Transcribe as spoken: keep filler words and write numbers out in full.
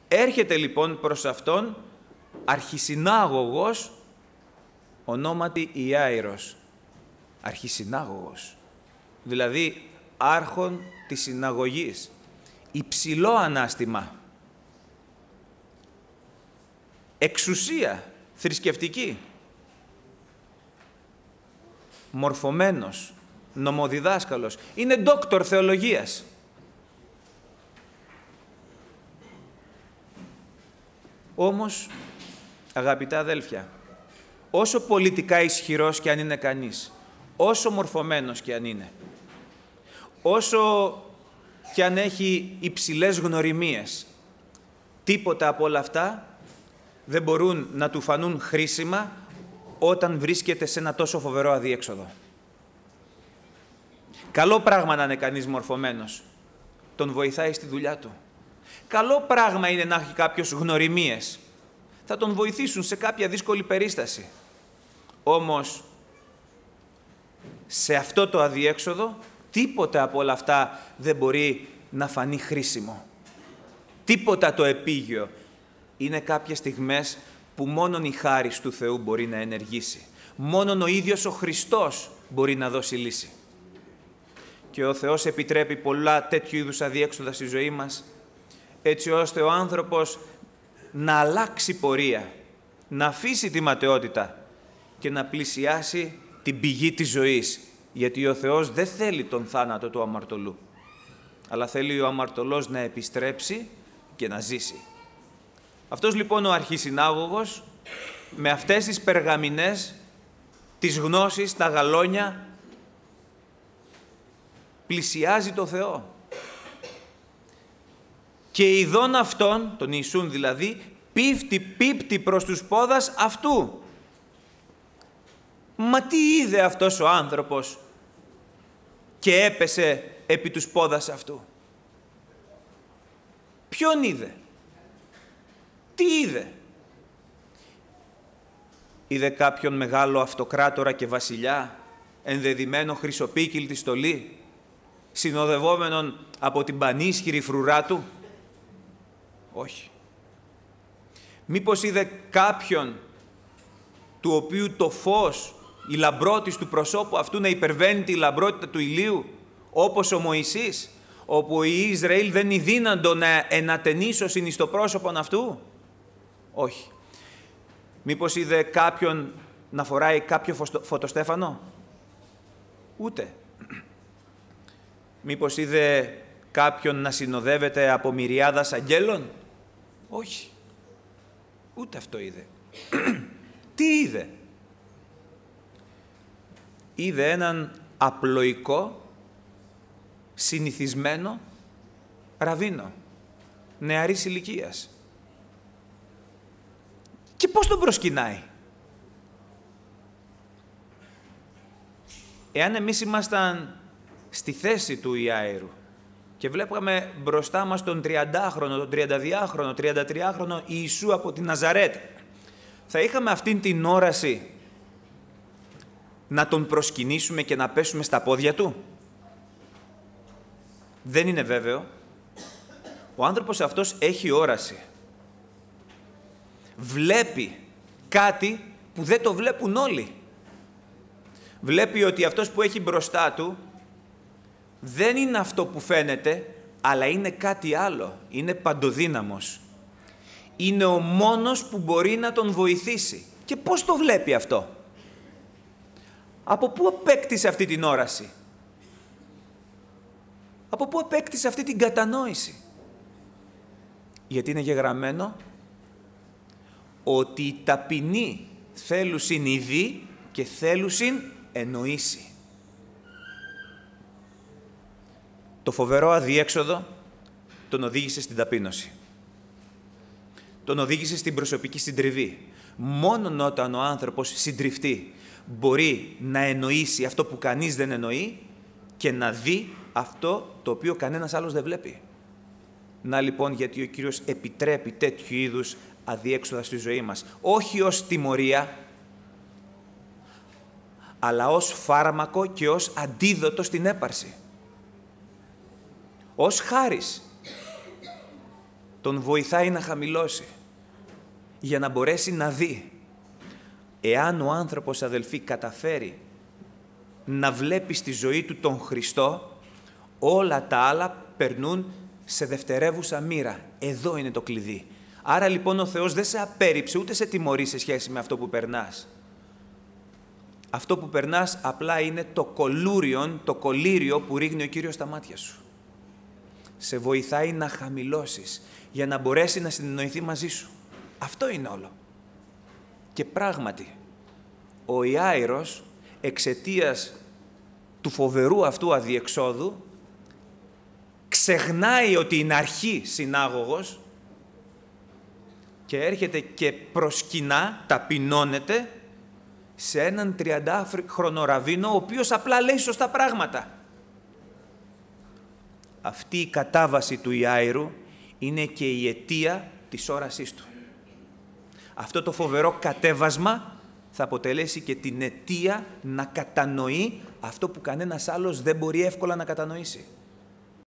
Έρχεται λοιπόν προς αυτόν αρχισυνάγωγος ονόματι Ιάειρος. Αρχισυνάγωγος. Δηλαδή άρχον της συναγωγής. Υψηλό ανάστημα. Εξουσία θρησκευτική. Μορφωμένος. Νομοδιδάσκαλος. Είναι ντόκτορ θεολογίας. Όμως, αγαπητά αδέλφια, όσο πολιτικά ισχυρός και αν είναι κανείς, όσο μορφωμένος και αν είναι, όσο και αν έχει υψηλές γνωριμίες, τίποτα από όλα αυτά δεν μπορούν να του φανούν χρήσιμα όταν βρίσκεται σε ένα τόσο φοβερό αδίέξοδο. Καλό πράγμα να είναι κανείς μορφωμένος. Τον βοηθάει στη δουλειά του. Καλό πράγμα είναι να έχει κάποιος γνωριμίες. Θα τον βοηθήσουν σε κάποια δύσκολη περίσταση. Όμως, σε αυτό το αδιέξοδο, τίποτα από όλα αυτά δεν μπορεί να φανεί χρήσιμο. Τίποτα το επίγειο. Είναι κάποιες στιγμές που μόνον η χάρις του Θεού μπορεί να ενεργήσει. Μόνον ο ίδιος ο Χριστός μπορεί να δώσει λύση. Και ο Θεός επιτρέπει πολλά τέτοιου είδους αδιέξοδα στη ζωή μας, έτσι ώστε ο άνθρωπος να αλλάξει πορεία, να αφήσει τη ματαιότητα και να πλησιάσει την πηγή της ζωής. Γιατί ο Θεός δεν θέλει τον θάνατο του αμαρτωλού, αλλά θέλει ο αμαρτωλός να επιστρέψει και να ζήσει. Αυτός λοιπόν ο αρχισυνάγωγος, με αυτές τις περγαμηνές, τις γνώσεις, τα γαλόνια, πλησιάζει το Θεό. Και ειδών αυτόν, τον Ιησούν δηλαδή, πίπτει, πίπτει προς τους πόδας αυτού. Μα τι είδε αυτός ο άνθρωπος και έπεσε επί τους πόδας αυτού? Ποιον είδε? Τι είδε? Είδε κάποιον μεγάλο αυτοκράτορα και βασιλιά, ενδεδειμένο χρυσοπίκυλτη στολή, συνοδευόμενον από την πανίσχυρη φρουρά του? Όχι. Μήπως είδε κάποιον του οποίου το φως, η λαμπρότης του προσώπου αυτού να υπερβαίνει τη λαμπρότητα του ηλίου, όπως ο Μωυσής, όπου οι Ισραήλ δεν ειδύναντο να ενατενίσωσιν εις το πρόσωπον αυτού? Όχι. Μήπως είδε κάποιον να φοράει κάποιο φωτοστέφανο? Ούτε. Μήπως είδε κάποιον να συνοδεύεται από μυριάδας αγγέλων? Όχι. Ούτε αυτό είδε. Τι είδε? Είδε έναν απλοϊκό, συνηθισμένο ραβίνο, νεαρής ηλικίας. Και πώς τον προσκυνάει? Εάν εμείς ήμασταν στη θέση του Ιάειρου και βλέπαμε μπροστά μας τον τριαντάχρονο, τον τριανταδυάχρονο, τριαντατριάχρονο Ιησού από την Ναζαρέτ, θα είχαμε αυτήν την όραση να τον προσκυνήσουμε και να πέσουμε στα πόδια του? Δεν είναι βέβαιο. Ο άνθρωπος αυτός έχει όραση. Βλέπει κάτι που δεν το βλέπουν όλοι. Βλέπει ότι αυτός που έχει μπροστά του δεν είναι αυτό που φαίνεται, αλλά είναι κάτι άλλο. Είναι παντοδύναμος. Είναι ο μόνος που μπορεί να τον βοηθήσει. Και πώς το βλέπει αυτό? Από πού απέκτησε αυτή την όραση? Από πού απέκτησε αυτή την κατανόηση? Γιατί είναι γεγραμμένο ότι οι ταπεινοί θέλουσιν ειδεί και θέλουσιν εννοήσει. Το φοβερό αδιέξοδο τον οδήγησε στην ταπείνωση. Τον οδήγησε στην προσωπική συντριβή. Μόνον όταν ο άνθρωπος συντριβτεί μπορεί να εννοήσει αυτό που κανείς δεν εννοεί και να δει αυτό το οποίο κανένας άλλος δεν βλέπει. Να λοιπόν γιατί ο Κύριος επιτρέπει τέτοιου είδους αδιέξοδα στη ζωή μας. Όχι ως τιμωρία, αλλά ως φάρμακο και ως αντίδοτο στην έπαρση. Ως χάρις. τον βοηθάει να χαμηλώσει, για να μπορέσει να δει. Εάν ο άνθρωπος, αδελφοί, καταφέρει να βλέπει στη ζωή του τον Χριστό, όλα τα άλλα περνούν σε δευτερεύουσα μοίρα. Εδώ είναι το κλειδί. Άρα λοιπόν ο Θεός δεν σε απέρριψε ούτε σε τιμωρεί σε σχέση με αυτό που περνάς. Αυτό που περνάς απλά είναι το κολούριον, το κολύριο που ρίχνει ο Κύριος στα μάτια σου. Σε βοηθάει να χαμηλώσεις για να μπορέσει να συνεννοηθεί μαζί σου. Αυτό είναι όλο. Και πράγματι, ο Ιάειρος, εξαιτίας του φοβερού αυτού αδιεξόδου, ξεχνάει ότι είναι αρχή συνάγωγος και έρχεται και προσκυνά, ταπεινώνεται σε έναν τριαντάχρονο ραβίνο, ο οποίος απλά λέει σωστά πράγματα. Αυτή η κατάβαση του Ιάειρου είναι και η αιτία της όρασής του. Αυτό το φοβερό κατέβασμα θα αποτελέσει και την αιτία να κατανοεί αυτό που κανένας άλλος δεν μπορεί εύκολα να κατανοήσει.